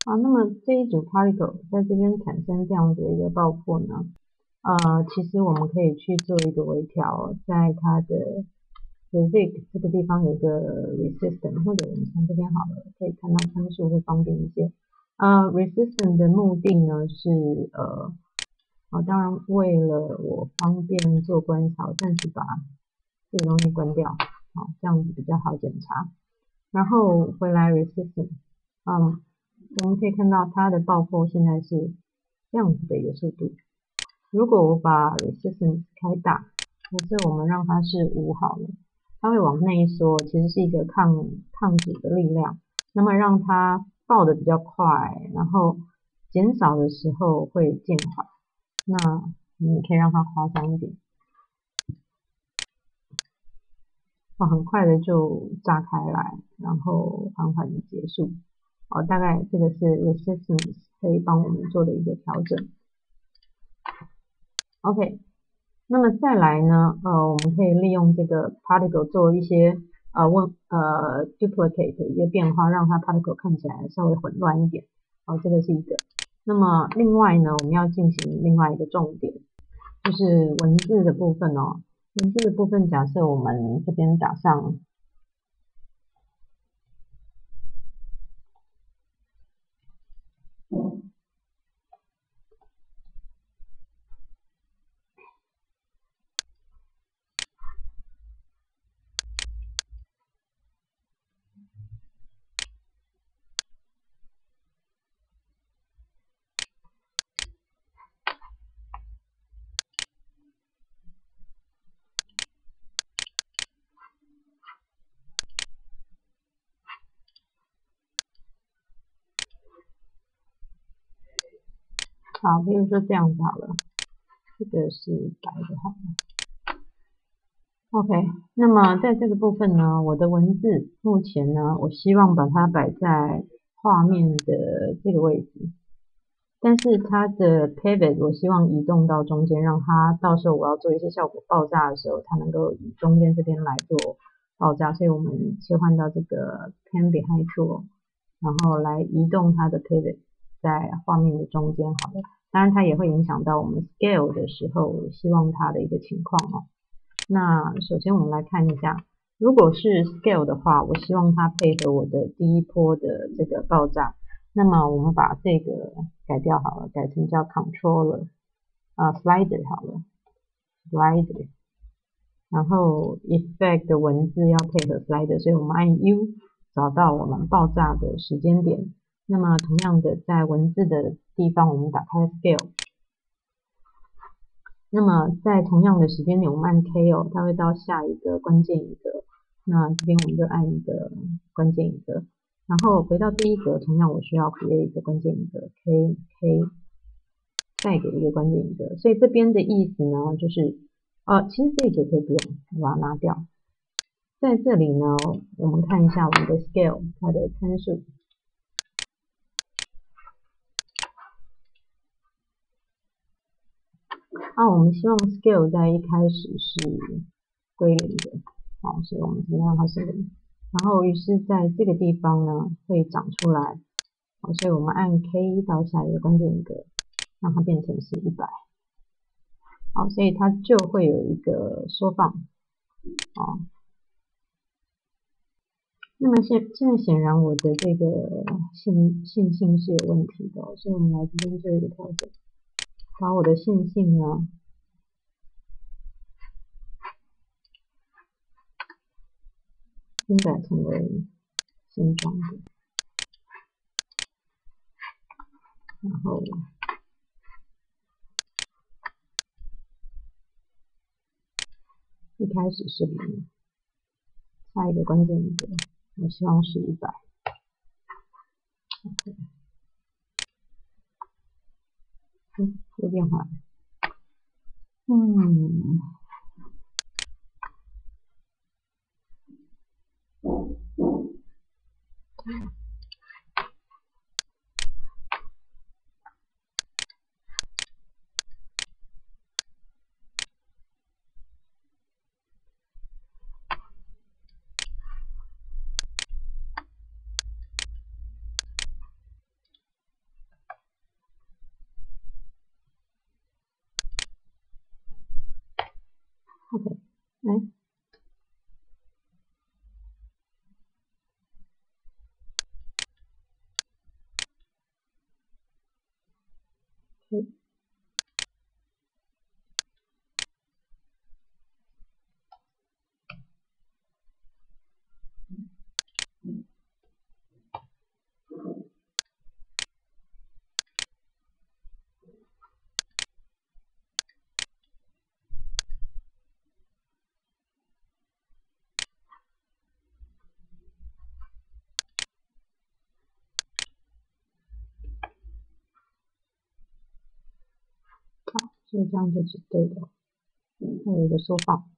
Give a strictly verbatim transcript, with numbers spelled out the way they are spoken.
好，那么这一组 particle 在这边产生这样子的一个爆破呢，呃，其实我们可以去做一个微调，在它的 physics 这个地方有一个 resistance， 或者我们从这边好了，可以看到参数会方便一些。呃 resistance 的目的呢是呃，好，当然为了我方便做观察，暂时把这个东西关掉，好，这样子比较好检查。然后回来 resistance， 嗯，我们可以看到它的爆破现在是这样子的一个速度。如果我把 resistance 开大，可是我们让它是五好了，它会往内缩，其实是一个抗抗阻的力量。那么让它爆的比较快，然后减少的时候会渐缓。那你可以让它夸张一点，哦，很快的就炸开来，然后缓缓的结束。哦，大概这个是 resistance 可以帮我们做的一个调整。OK， 那么再来呢，呃，我们可以利用这个 particle 做一些呃问呃 duplicate 一个变化，让它 particle 看起来稍微混乱一点。哦，这个是一个。那么另外呢，我们要进行另外一个重点，就是文字的部分哦。文字的部分，假设我们这边打上好，比如说这样子好了，这个是白的好了。OK， 那么在这个部分呢，我的文字目前呢，我希望把它摆在画面的这个位置，但是它的 pivot 我希望移动到中间，让它到时候我要做一些效果爆炸的时候，它能够以中间这边来做爆炸，所以我们切换到这个 pan behind tool， 然后来移动它的 pivot 在画面的中间好了。当然它也会影响到我们 scale 的时候，希望它的一个情况哦。那首先我们来看一下，如果是 scale 的话，我希望它配合我的第一波的这个爆炸。那么我们把这个改掉好了，改成叫 controller， 呃 slider 好了 ，slider。然后 effect 的文字要配合 slider， 所以我们按 U 找到我们爆炸的时间点。那么同样的，在文字的地方，我们打开 scale。那么在同样的时间点，我们按 K 哦，它会到下一个关键一个。那这边我们就按一个关键一个，然后回到第一格，同样我需要 create 一个关键一个 K K， 再给一个关键一个。所以这边的意思呢，就是呃，其实这个可以不用，我把它拿掉。在这里呢，我们看一下我们的 scale 它的参数。啊，我们希望 scale 在一开始是归零的，好，所以我们这边让它是零。然后于是在这个地方呢会长出来，好，所以我们按 K 到下一个关键一个，让它变成是一百，好，所以它就会有一个缩放，好。那么现现在显然我的这个线线性是有问题的，所以我们来这边做一个调整，把我的线性呢更改成为线状的，然后一开始是零，下一个关键一个，我希望是一百。OK， 嗯，又变化了。嗯。 OK， 哎，可以。所以这样就是对的。还有一个缩放。